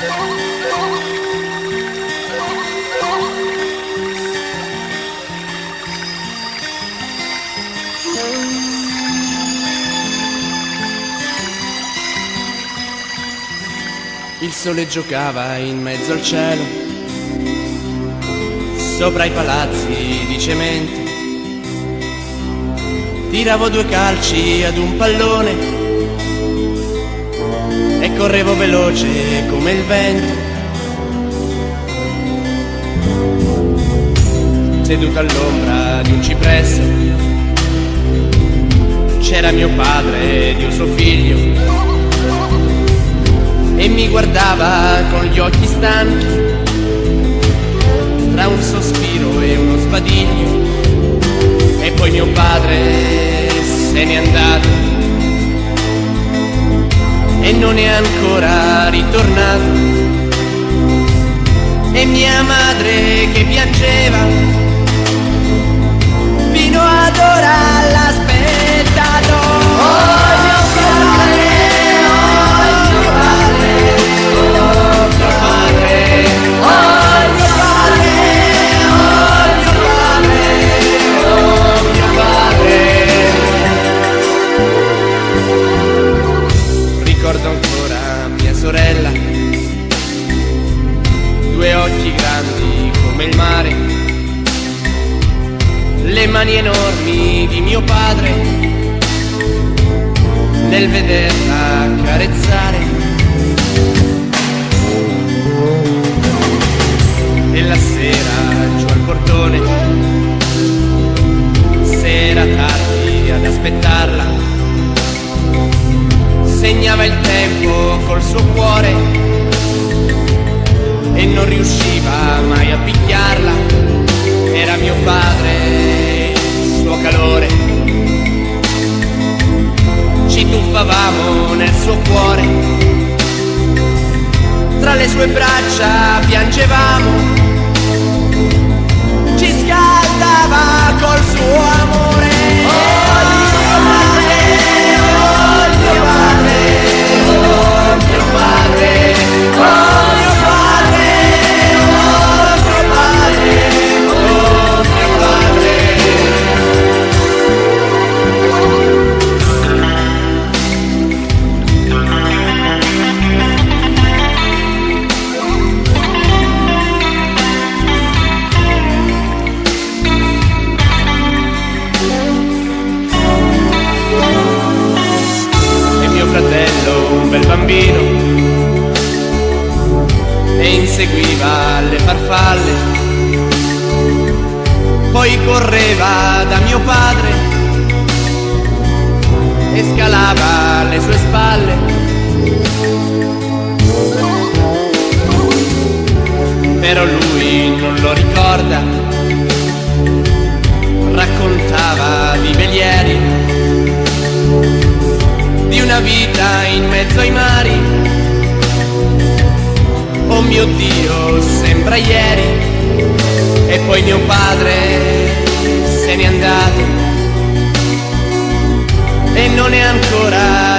Il sole giocava in mezzo al cielo, sopra i palazzi di cemento. Tiravo 2 calci ad un pallone e correvo veloce come il vento. Seduto all'ombra di un cipresso c'era mio padre ed io suo figlio, e mi guardava con gli occhi stanchi, tra un sospiro e uno sbadiglio. E poi mio padre se n'è andato e non è ancora ritornato. E mia madre che piangeva fino ad ora l'ha aspettato. Ricordo ancora mia sorella, 2 occhi grandi come il mare, le mani enormi di mio padre nel vederla carezzare. E la sera giù al portone, se era tardi ad aspettarla, segnava il tempo col suo cuore e non riusciva mai a picchiarla. Era mio padre, il suo calore, ci tuffavamo nel suo cuore, tra le sue braccia piangevamo, ci scaldava col suo amore. Un bel bambino e inseguiva le farfalle, poi correva da mio padre e scalava le sue spalle. Però lui non lo ricorda, raccontava di velieri, di una vita in mezzo ai mari. Oh mio Dio, sembra ieri. E poi mio padre se n'è andato e non è ancora